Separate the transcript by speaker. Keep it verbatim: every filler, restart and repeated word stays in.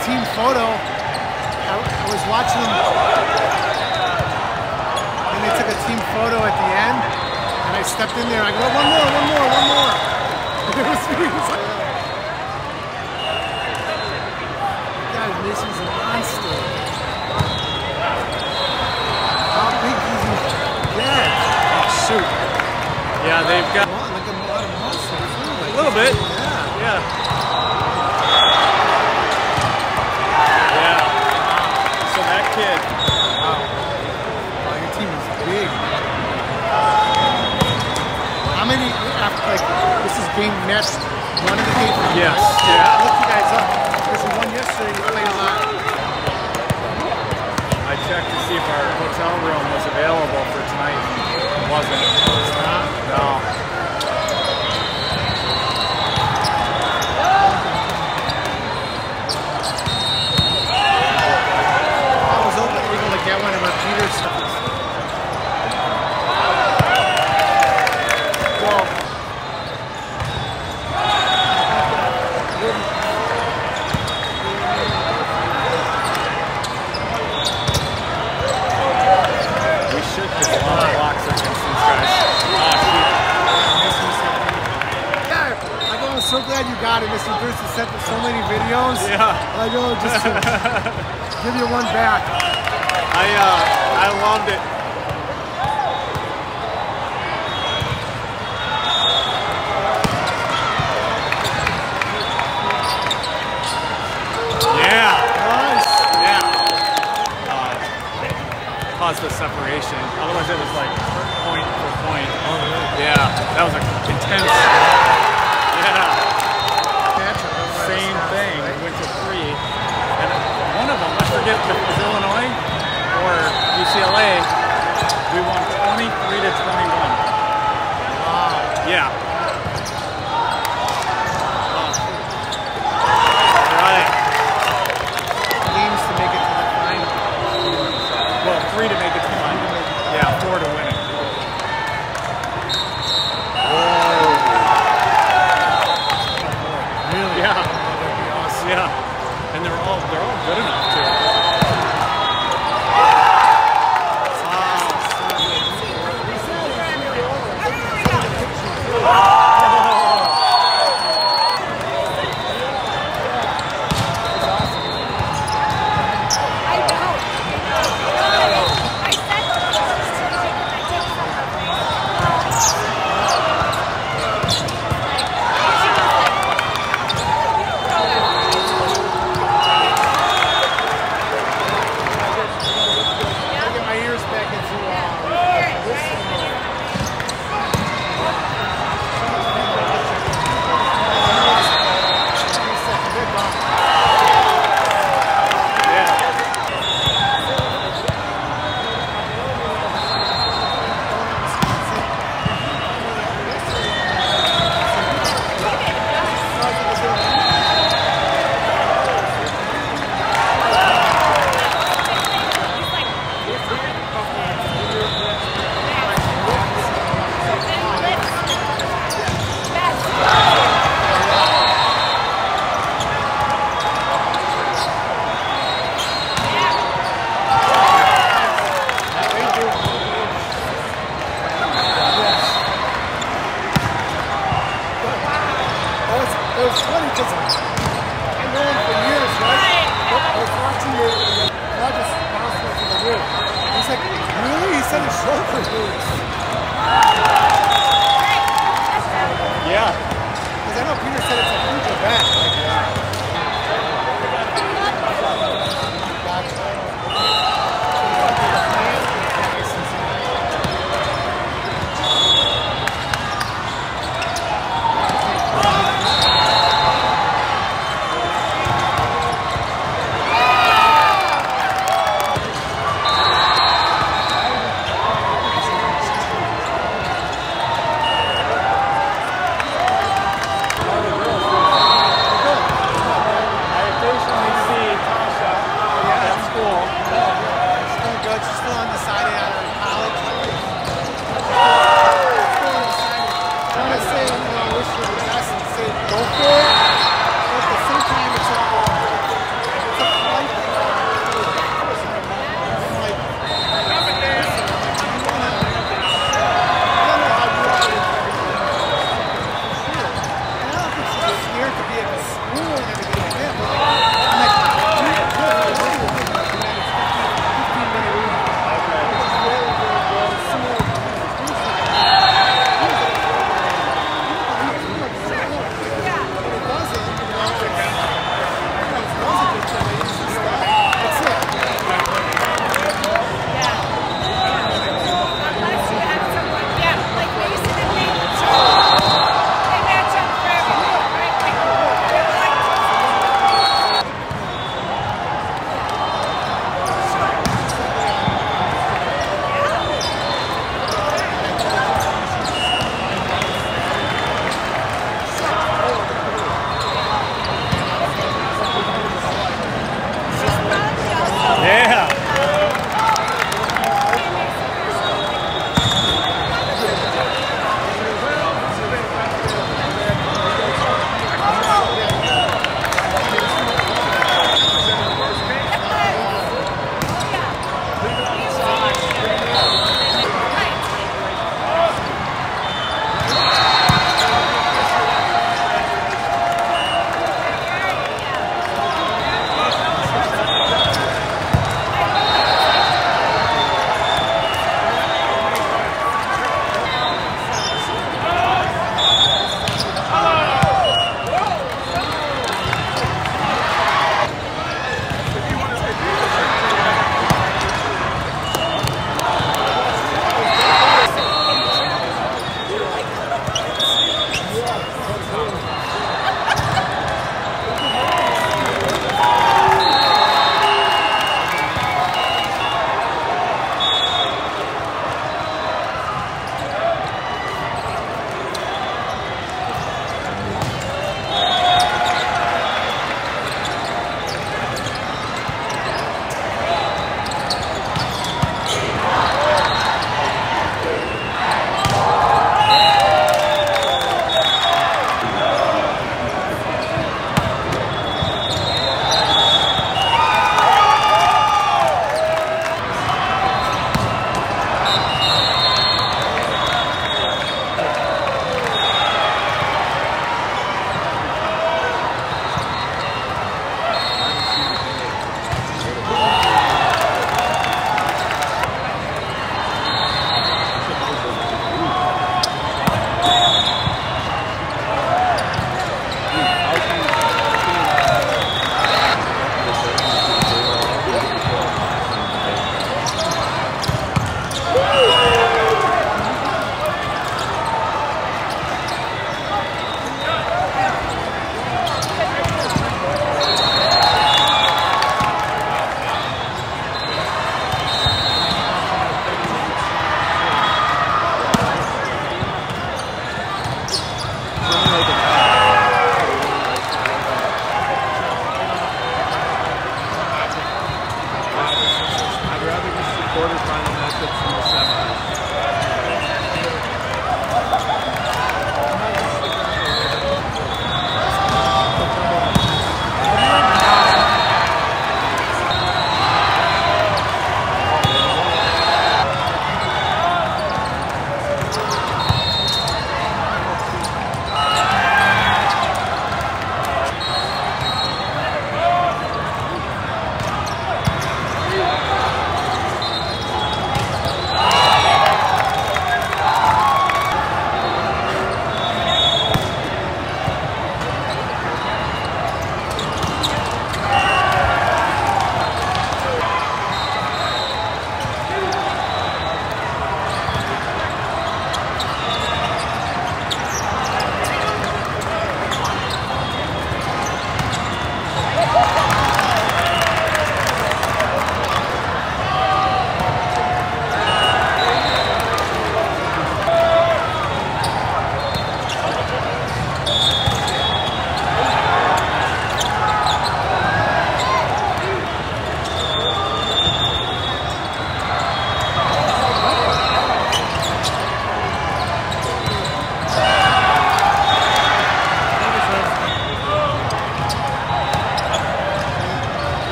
Speaker 1: team photo. I, I was watching them, and they took a team photo at the end, and I stepped in there. I go, one more, one more, one more. It was me. It was like, God, Missy's a monster. How big is he? Yeah.
Speaker 2: Oh, shoot. Yeah, they've got
Speaker 1: like a lot of muscle too. Like,
Speaker 2: a little bit.
Speaker 1: Yeah.
Speaker 2: Yeah. Yeah. So that kid.
Speaker 1: Wow. Wow, your team is big. How many, like, this is game next, one of the games for you
Speaker 2: Yes.
Speaker 1: guys?
Speaker 2: Yeah.
Speaker 1: I looked you guys up. There's one yesterday, you played a lot.
Speaker 2: I checked to see if our hotel room was available for tonight. It wasn't.
Speaker 1: It's not?
Speaker 2: No.
Speaker 1: I was able to get one of our Peter's stuff. So glad you got it, Mister Bruce, has sent us so many videos.
Speaker 2: Yeah.
Speaker 1: I know, just to give you one back.
Speaker 2: I uh, I loved it. Yeah.
Speaker 1: Nice.
Speaker 2: Yeah. Uh, caused the separation. Otherwise, it was like point for point.
Speaker 1: Oh, really?
Speaker 2: Yeah. That was like intense. Yeah. Same thing, went to three, and one of them, I forget if it was Illinois or U C L A, we won twenty-three to twenty-one.
Speaker 1: Wow.
Speaker 2: Yeah. Right.
Speaker 1: Games to make it to the final.
Speaker 2: Well, three to make it to the final. Yeah, four to win it.
Speaker 1: Really?
Speaker 2: Yeah. Yeah, and they're all they're all good enough too.
Speaker 1: It was funny because I know him for years, right? But I was watching the largest announcement in the room. He's like, really? He said his shoulder hurts.
Speaker 2: Yeah.
Speaker 1: Because I know Peter said it's a huge event. Like, yeah. Go for it.